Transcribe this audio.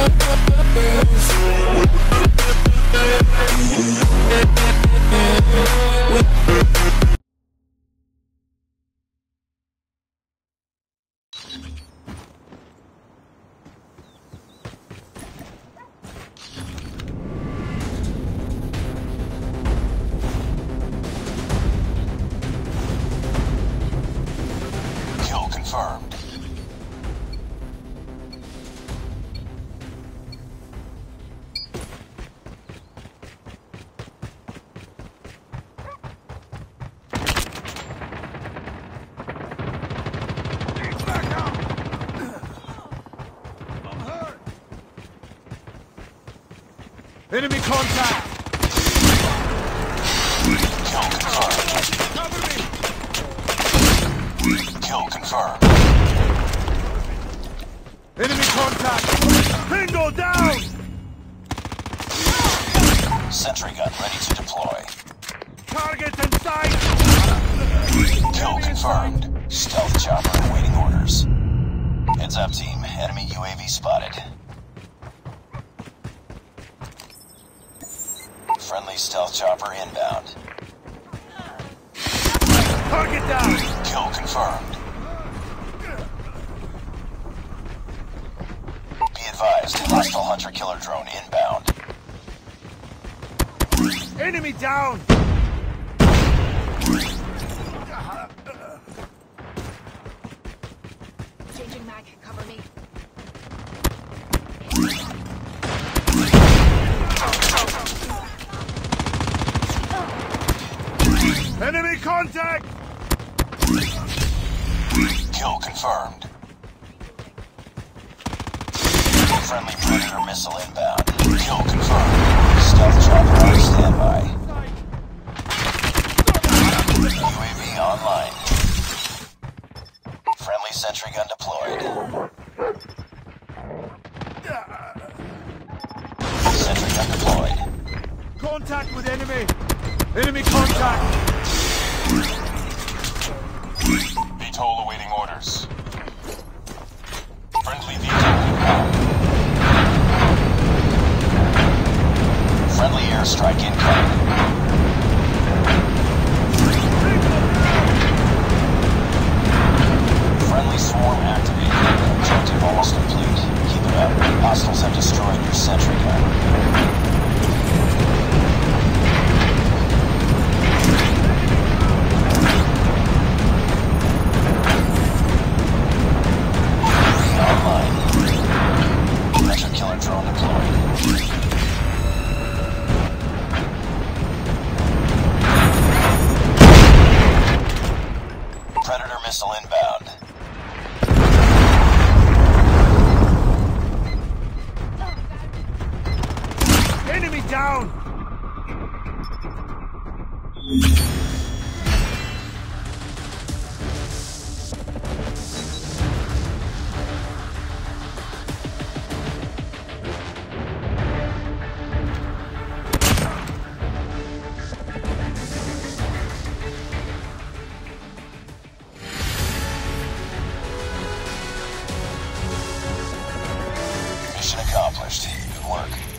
Confirmed. Enemy contact! Kill confirmed. Cover me! Kill confirmed. Enemy contact! Bingo down! Sentry gun ready to deploy. Target in sight! Kill confirmed. Stealth chopper awaiting orders. Heads up, team. Enemy UAV spotted. Friendly stealth chopper inbound. Target down! Kill confirmed. Be advised, hostile hunter-killer drone inbound. Enemy down! Changing mag, cover me. Enemy contact! Kill confirmed. Friendly Predator missile inbound. Kill confirmed. Stealth chopper on standby. UAV online. Friendly sentry gun deployed. Sentry gun deployed. Contact with enemy! Enemy contact! VTOL awaiting orders. Friendly VTOL inbound. Friendly airstrike incoming. Friendly swarm activated. Objective almost complete. Keep it up. Hostiles have destroyed your sentry gun. Online. Hunter-killer drone deployed. Predator missile inbound. Enemy down! Mission accomplished. Good work.